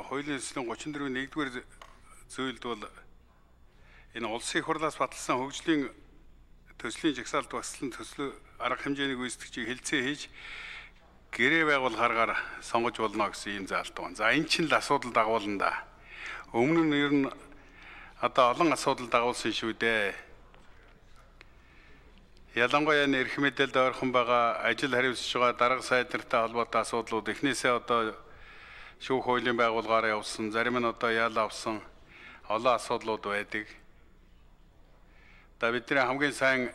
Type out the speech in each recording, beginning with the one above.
хуулийн ёслолын 34-ийн 1-р зүйлд бол энэ улсын их хурлаас баталсан хөгжлийн төслийн жагсаалт багслан төсөл арга хэмжээний гүйцэтгэгчийг хэлцээ хийж гэрээ байгуулахаар сонгож болно гэсэн ийм заалт байна. За энэ чинь л асуудал дагуулна да. Өмнө нь ер нь одоо олон асуудал дагуулсан шүү дээ. Ялангуяа эрх мэдээлэлд ойрхон байгаа ажил хариуцж байгаа дарга сайднартай холбоотой асуудлууд эхнээсээ одоо шүүх хуулийн байгууллагаараа явсан, зарим нь одоо ял авсан олон асуудлууд байдаг. Бидний хамгийн сайн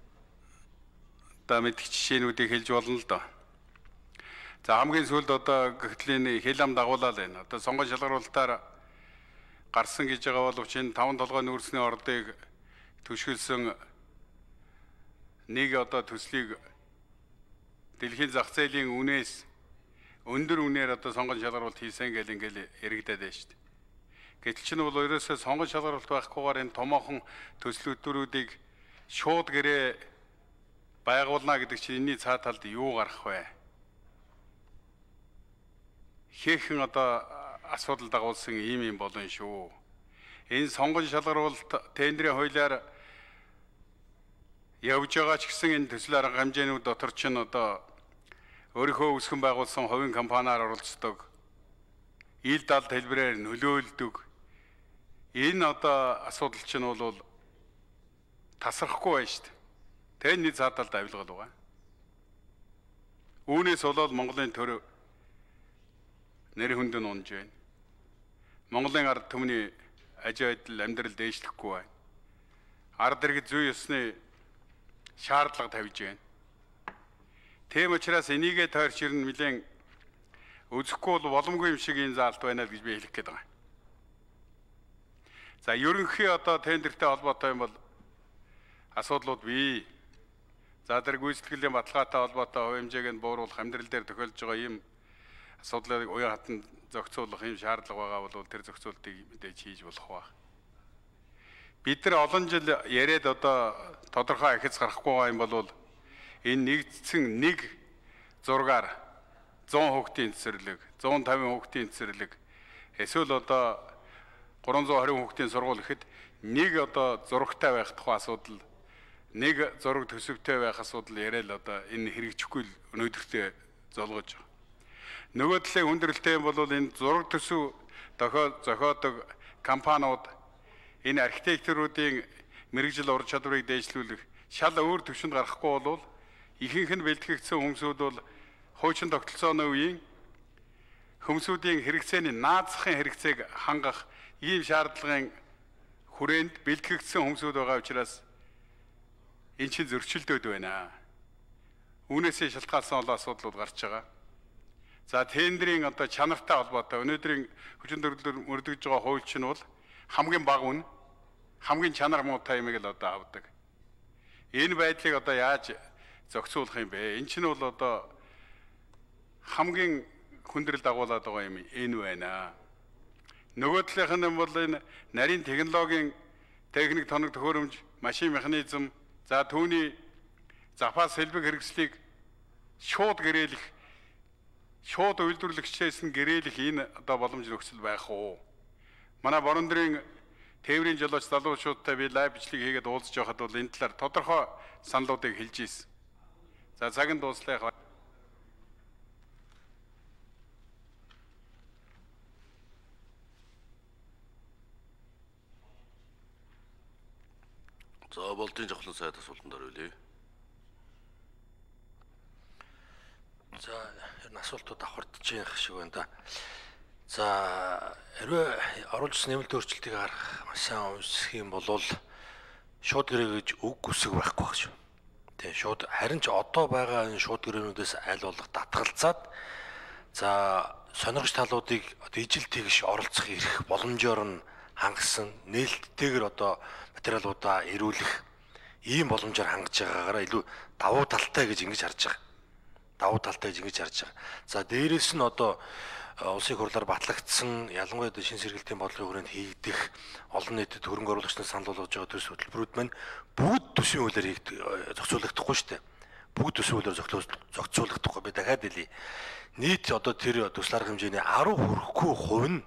мэдих жишээнүүдийг хэлж болно л доо. За хамгийн сүүлд одоо гэхтэл энэ хил ам дагуулаад байна. Одоо сонгон шалгаруулалтаар гарсан гэж байгаа боловч энэ 5 толгой нүүрсний ордыг төшгөлсөн нэг одоо төслийг дэлхийн зах зээлийн үнээс өндөр үнээр одоо сонгон шалгаруулалт хийсэн гэл ингээл яригадаад байна шүү дээ. Гэтэл чинь бол ерөөсөө сонгон шалгаруулалт байхгүйгээр энэ томоохон төслүүдүүдийг шууд гэрээ байгуулна гэдэг чинь энэний цаа талд юу гарах вэ? Хийхэн одоо асуудал дагуулсан ийм болон шүү. Энэ сонгон шалгаруулалт тендерийн хуулиар явж байгаа ч гэсэн энэ төсөл арга хэмжээнүүд дотор чинь одоо өөрийнхөө үүсгэн байгуулсан хувийн компаниар оролцдог, ил дал хэлбэрээр нөлөөлдөг. Энэ одоо асуудал чинь бол тасрахгүй байна шүү дээ. Тэний цааталд авилгал байгаа. Үүнээс болоод Монголын төр нэр хүнд нь унж байна. Монголын ард түмний аж байдал амьдрал дээшлэхгүй байна. Ард иргэд зүй ёсны шаардлага тавьж байна. Тийм учраас энийгээ тойрч ирнэ нэлээд үзэхгүй бол боломгүй юм шиг энэ заалт байна гэж би хэлэх гээд байгаа. За ерөнхий одоо тендертэй холбоотой юм бол асуудлууд бий. За тэр гүйцэтгэлийн баталгаатай холбоотой хувь хэмжээг нь бууруулах, амьдрал дээр тохиолж байгаа ийм асуудлыг уян хатан зохицуулах ийм шаардлага байгаа бол тэр зохицуултыг мэдээж хийж болох ба. Бид нар олон жил яриад одоо тодорхой ахиц гарахгүй байгаа юм бол энэ нэгдсэн нэг зургаар 100 хүүхдийн цэцэрлэг, 150 хүүхдийн цэцэрлэг, эсвэл одоо 320 хүүхдийн сургууль гэхэд нэг одоо зурагтай байх тухай асуудал, нэг зураг төсөвтэй байх асуудал яриад одоо энэ хэрэгжихгүй өнөөдөртөө золгож байгаа. Нөгөө талын хүндрэлтэй юм бол энэ зураг төсөв зохиодог компаниуд энэ архитекторуудын мэрэгжил ур чадварыг дээшлүүлэх шал өөр төвшөнд гарахгүй бол ихэнх нь бэлтгэгдсэн хүмүүсүүд бол хуучин тогтолцооны үеийн хүмүүсийн хэрэгцээний наазахын хэрэгцээг хангах ийм шаардлагын хүрээнд бэлтгэгдсэн хүмүүсүүд байгаа учраас энэ чинь зөрчилдөд байна. Үүнээсээ шалтгаалсан олон асуудлууд гарч байгаа. За тендерийн одоо чанартай холбоотой өнөөдрийн хүчин төрөлөөр мөрдөгж байгаа хууль чинь бол хамгийн бага үн, хамгийн чанар муутай юмыг л одоо авдаг. Энэ байдлыг одоо яаж зохицуулах юм бэ? Энэ чинь бол одоо хамгийн хүндрэл дагуулад байгаа юм энэ байна. Нөгөө талынх нь бол энэ нарийн технологийн техник тоног төхөөрөмж, машин механизм, за түүний запас хэлбэг хэрэгслийг шууд гэрээлэх, шууд үйлдвэрлэгчээс нь гэрээлэх энэ одоо боломж нөхцөл байх уу? Манай борон дэрийн тээврийн жолооч залуучуудтай би лайв бичлэг хийгээд уулзж байхад бол энэ талаар тодорхой саналуудыг хэлж ийсэн. За цаг нь дуслах. За болтын жавхлан сайд асуултанд хариулъя. За ер нь асуултууд давхардж байгаа шиг байна да. За хэрвээ оруулжсэн нэмэлт өөрчлөлтийг харах маш сайн үзэх юм бол шууд гэрээ гэж үг үсэг байхгүй байх шүү. Тэгээ шууд харин ч одоо байгаа энэ шууд гэрээнүүдээс аль болох татгалзаад за сонирхож талуудыг одоо ижил тэгш оролцох эрх боломжоор нь хангасан нээлттэйгээр одоо материалуудаа ирүүлэх ийм боломжоор хангаж байгаагаараа илүү давуу талтай гэж ингэж харж байгаа. Давуу талтай гэж ингэж харж байгаа. За дээрэс нь одоо улсын хурлаар батлагдсан ялангуяа шин сэргэлтийн бодлогын хүрээнд хийгдэх олон нийтэд хөрөнгө оруулагчнаас санал болгож байгаа төс хөтөлбөрүүд маань бүгд төсвийн хуулиар зохицуулагдахгүй шүү дээ. Бүгд төсвийн хуулиар зохицуулагдахгүй. Би дахиад хэлье. Нийт одоо тэр төсөл арга хэмжээний 10 хүрэхгүй хувь нь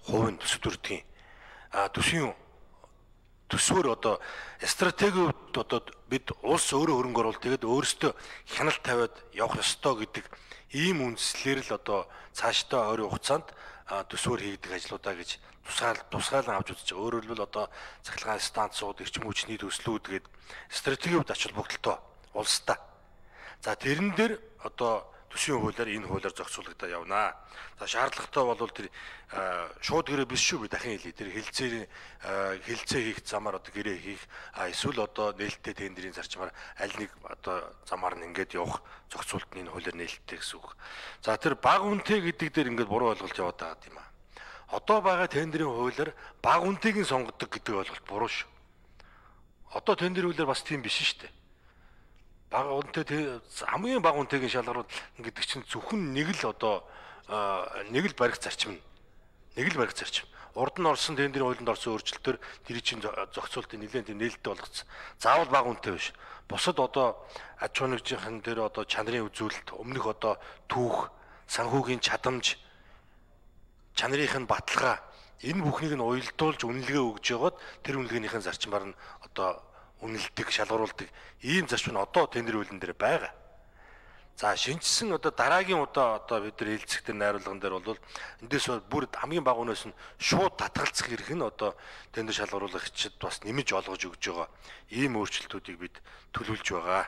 хувийн төсөв төрдгийн төсвийн төсвөр одоо стратегиуд одоо бид улс өөрөө хөрөнгө оруулалт тэгээд өөрсдөө хяналт тавиад явах ёстой гэдэг ийм үндслээр л одоо цаашдаа ойрын хугацаанд төсвөр хийгдэх ажлуудаа гэж тусгаалan авч үзэж байгаа. Өөрөөр хэлбэл одоо цахилгаан станцууд, эрчим хүчний төслүүд гээд стратегиуд ач холбогдолтой улстай. За тэрэн дээр одоо төсвийн хуулиар энэ хуулиар зохицуулагдаа явнаа. За шаардлагатай бол тэр шууд гэрээ биш шүү би дахин хэлье. Тэр хилцээ хийх замаар одоо гэрээ хийх эсвэл одоо нээлттэй тендерийн зарчмаар аль нэг одоо замаар нь ингээд явах зохицуулт нь энэ хуулиар нээлттэй гэсэн үг. За тэр бага үнэтэй гэдэг дээр ингээд буруу ойлголт яваад байгаа юм аа. Одоо байгаа тендерийн хуулиар бага үнэтэйг нь сонгодог гэдэг ойлголт буруу шүү. Одоо тендерийн хуулиар бас тийм биш шүү дээ. Бага үнэтэй хамгийн бага үнэтэйг шалгаруул гэдэг чинь зөвхөн нэг л одоо нэг л барих зарчим. Нэг л барих зарчим. Урд нь орсон тендерийн хуулинд орсон өөрчлөлтөөр тэр чинь зохицуултыг нэлээд тийм нээлттэй болгоцсон. Заавал бага үнэтэй биш. Бусад одоо аж ахуйн дээр одоо чанарын үзүүлэлт, өмнөх одоо түүх, санхүүгийн чадамж, чанарынх нь баталгаа энэ бүхнийг нь уялдуулж үнэлгээ өгж яваад тэр үнэлгээнийхэн зарчмаар нь одоо үнэлдэг, шалгаруулдаг ийм зарчим нь одоо тендер хуулийн дээр байгаа. За шинжсэн одоо дараагийн удаа одоо бид нар хэлцэхтэй найруулган дээр бол эндээс бүр хамгийн бага үнээс нь шууд татгалзах хэрэг нь одоо тендер шалгаруулагчид бас нэмж олгож өгж байгаа ийм өөрчлөлтүүдийг бид төлөвлөж байгаа.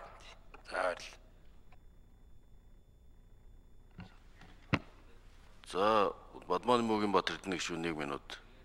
За Бадманы мөгийн Бат Эрдэнэ гишүүн 1 минут.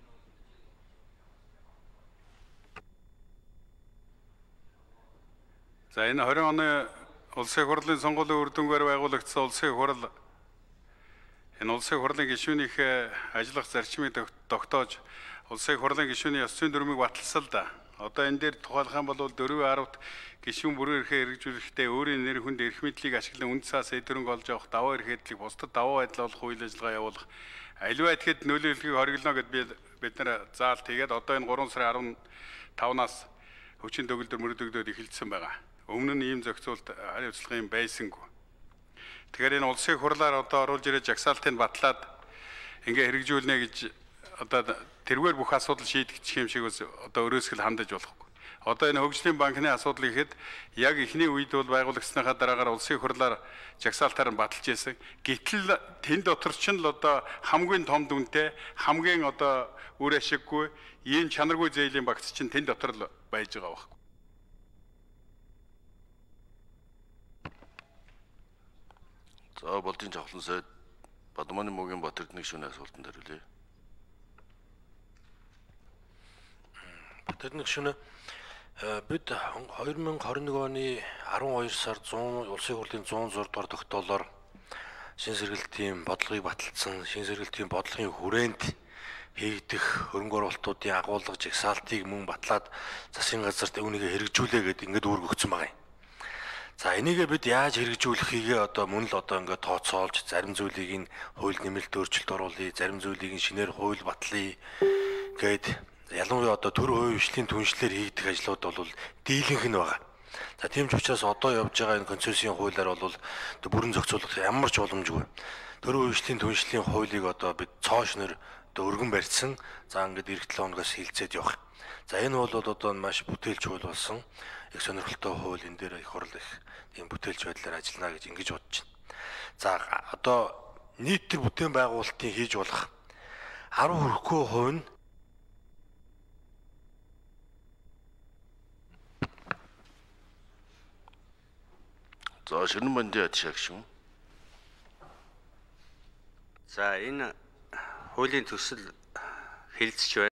За энэ 20 оны улсын хурлын сонгуулийн үр дүнгээр байгуулагдсан улсын хурал энэ улсын хурлын гишүүнийхээ ажиллах зарчмыг тогтоож улсын хурлын гишүүний ёс зүйн дүрмийг баталсалда. Одоо энэ дээр тухайлах юм бол 4-10-т гишүүн бүрэн эрхээ хэрэгжүүлэхдээ өөрийн нэр хүнд эрх мэдлийг ашиглан үнд цаас эдгэрэнг олж авах даваа эрх хэдлийг бусдад даваа байдал олох үйл ажиллагаа явуулах аливаа этгээд нөлөөллөгийг хориглоно гэд бид нар заалт хийгээд одоо энэ 3 сарын 15-наас хүчин төгөлдөр мөрдөгдөд эхэлсэн байгаа. Өмнө нь ийм зохицуулт хариуцлага юм байсангүй. Тэгэхээр энэ улсын хурлаар одоо оруулж ирээд жагсаалтыг батлаад ингээ хэрэгжүүлнэ гэж одоо тэргээр бүх асуудал шийдэгдэх юм шиг одоо өрөөсгөл хандаж болохгүй. Одоо энэ хөгжлийн банкны асуудал ихэд яг эхний үед бол байгуулагдсныхаа дараагаар улсын хурлаар жагсаалтаар нь баталж ирсэн. Гэтэл тэн дотор ч л одоо хамгийн том дүнтэй, хамгийн одоо үр ашиггүй ийм чанаргүй зээлийн багц чинь тэн дотор л байж байгаа байхгүй. За Болдын Жавхлан сайд Бадманы мөгийн Бат Эрдэнэ гишүүний асуултанд хариулъя. Бат Эрдэнэ гишүүнээ бид 2021 оны 12 сард улсын хурлын 106 дугаар тогтоолоор шин сэргэлтийн бодлогыг баталсан, шин сэргэлтийн бодлогын хүрээнд хийгдэх хөрөнгө оруулалтуудын агуулга жагсаалтыг мөн батлаад засгийн газарт үүнийг хэрэгжүүлээ гэдэг ингээд үүргөгдсөн байгаа юм. За энийгээ бид яаж хэрэгжүүлэхийгээ одоо мөн л одоо ингээд тооцоолж зарим зүйлийг нь хууль нэмэлт өөрчлөлт оруулъя, зарим зүйлийг нь шинээр хууль батлая гээд ялангуяа одоо төр хувийн хвшлийн түншлэлээр хийгдэх ажлууд бол дийлэнх нь байгаа. За тийм ч учраас одоо явж байгаа энэ концессийн хуулиар бол бүрэн зохицуулах ямар ч боломжгүй. Төр хувийн хвшлийн түншлэлийн хуулийг одоо бид цоошноор одоо өргөн барьсан. За ингээд эх 7 хоногоос хилцээд явах. За энэ бол одоо маш бүтээлч хууль болсон. Их сонирхолтой хууль энэ дээр их хурл их тийм бүтээлч байдлаар ажиллана гэж ингэж бодож байна. За одоо нийт төр бүтээн байгуулалтын хийж болох 10 хүрэхгүй хувь нь За Ширнэн бандын Адшаа гишүүн. За энэ хуулийн төсөл хэлэлцэж байна.